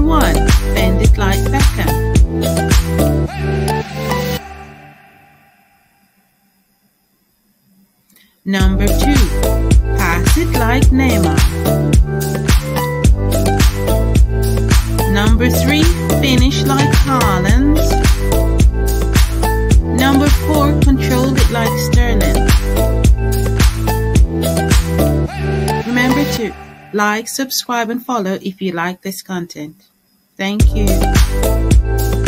1. Bend it like Beckham. Number 2. Pass it like Neymar. Number 3. Finish like Haaland. Number 4. Control it like Sterling. Remember to like, subscribe and follow if you like this content. Thank you.